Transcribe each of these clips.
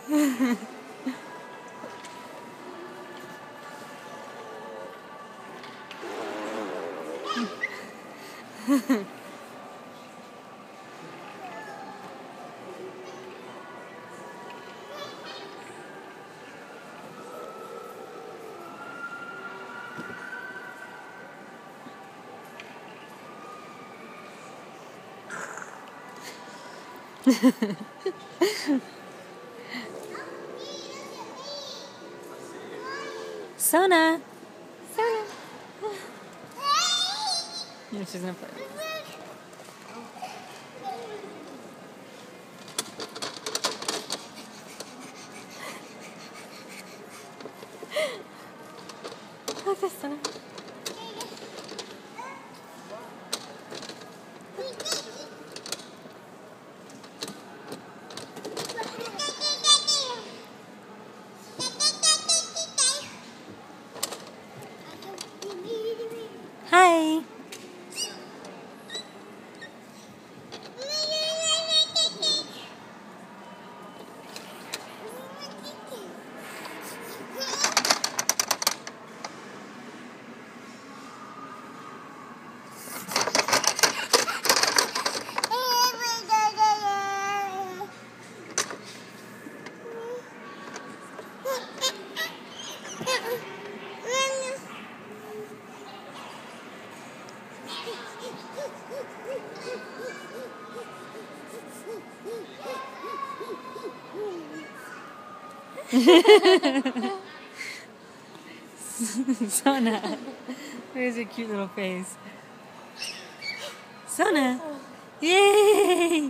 Sona! Sona! Yeah, she's gonna play. Look at Sona. Hi! Sona, where's your cute little face? Sona, yay!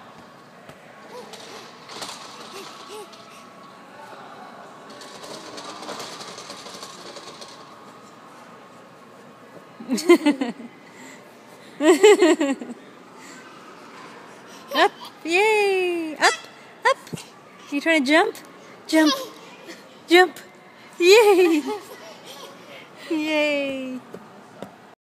Up, yay! Up, up! You trying to jump? Jump, jump! Yay! Yay!